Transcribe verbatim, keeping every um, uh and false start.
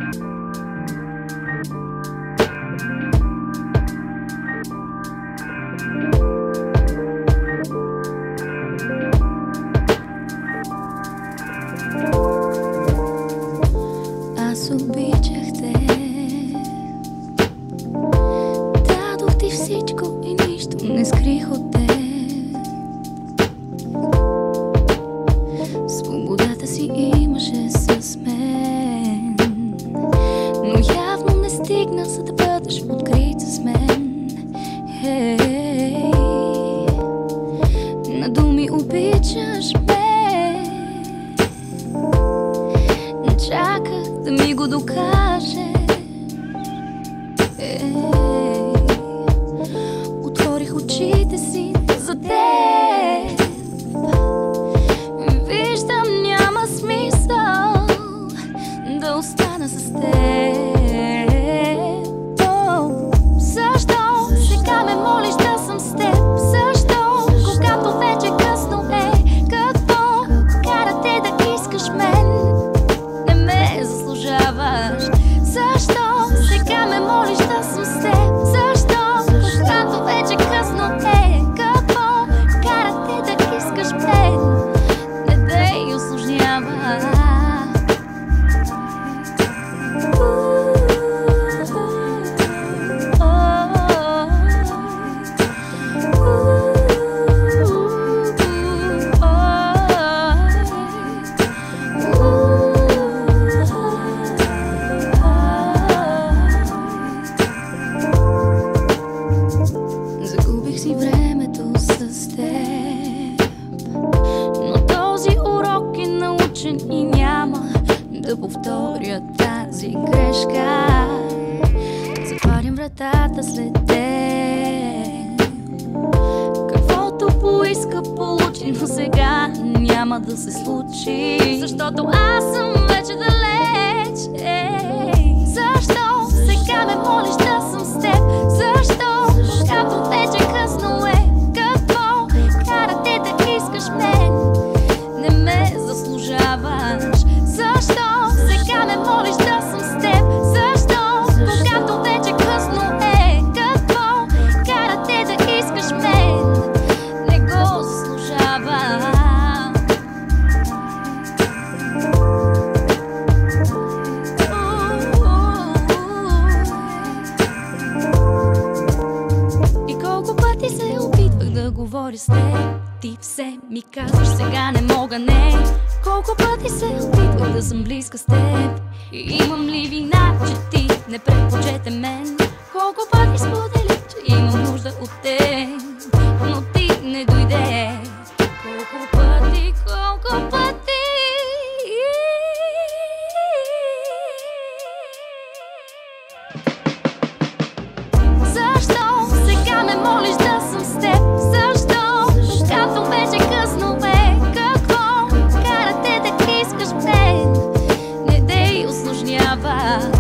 Аз обичах те, дадох ти всичко и нищо не скрих от те. Свободата си имаше с мен, но явно не стигна, за да бъдеш открит с мен. Хей, на думи обичаш ме, чаках да ми го докаже. Ей, отворих очите си за теб, виждам няма смисъл да остана с теб. О, защо сега ме молиш да съм с теб? Защо, когато вече късно е? Какво кара те да искаш мен? Не ме заслужаваш. Защо сега ме молиш да съм с теб? Защо, когато вече късно е? Какво кара те да искаш мен? Не дей усложнява. Загубих си времето с теб, но този урок е научен и няма да повторя тази грешка. Затварям вратата след теб. Каквото поиска получи, но сега няма да се случи, защото аз съм вече далеч. Ей, защо сега ме молиш да съм с теб? Защо, когато вече късно е? Какво кара те да искаш мен? Не ме заслужаваш. Защо сега ме молиш да съм с теб? Защо, когато вече късно е? Какво кара те да искаш мен? Не го заслужавам. И колко пъти се опитвах да говоря с теб, ти все ми казваш сега не мога, не. Колко пъти се опитвах да съм близка с теб, и имам ли вина, че ти не предпочете мен? Колко пъти споделих, че имам нужда от теб, но ти не дойде. Колко пъти, колко пъти. Защо сега ме молиш да съм с теб? Защо, когато вече късно е? Какво кара те да искаш мен? Не дей усложнява.